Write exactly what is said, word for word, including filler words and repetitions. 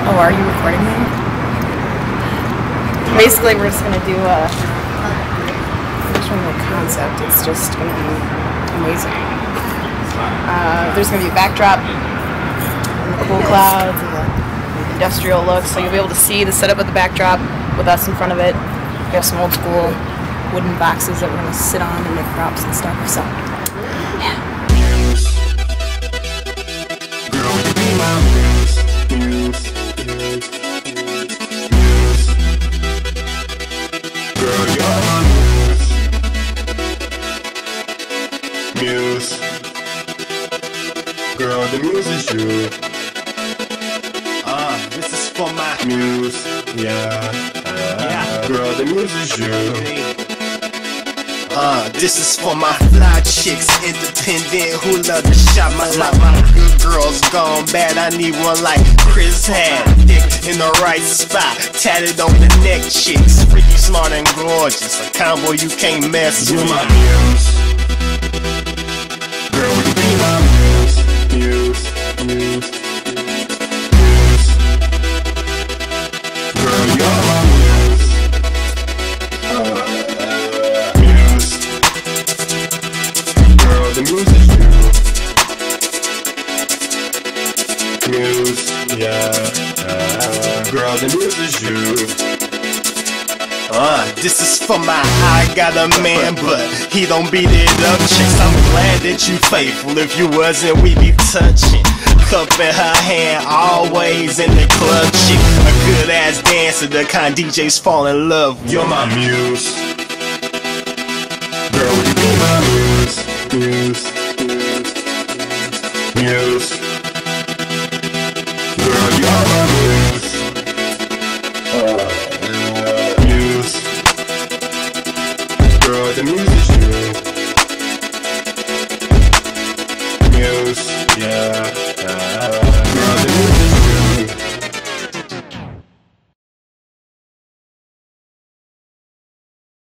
Oh, are you recording me? Basically, we're just gonna do a. Just one little concept. It's just gonna be amazing. Uh, there's gonna be a backdrop, and the cool clouds, and the industrial look. So you'll be able to see the setup of the backdrop with us in front of it. We have some old school wooden boxes that we're gonna sit on and make props and stuff. So, yeah. Girl, you be my muse, muse, muse, muse. Girl, you're my muse, muse. Girl, the muse is you. Ah, uh, this is for my muse, yeah. Uh, yeah. Girl, the muse is you. Uh, this is for my fly chicks, independent, who love to shop. My life, my good girls gone bad. I need one like Chris had, dick in the right spot, tatted on the neck. Chicks, freaky, smart, and gorgeous. A combo you can't mess with. You're my muse. Girl, would you be my muse? Muse, muse, muse. Girl, you're my muse. Uh, The muse is you. Muse, yeah. Uh, girl, the muse is you. Uh, this is for my I got a man, but he don't beat it up. Chicks, I'm glad that you faithful. If you wasn't, we be touching. Cup in her hand, always in the club. Chick, a good ass dancer, the kind D Js fall in love with. You're my muse. Girl, will you be my muse? Muse, muse, muse. Girl, you're my muse. Uh, muse. Girl, the muse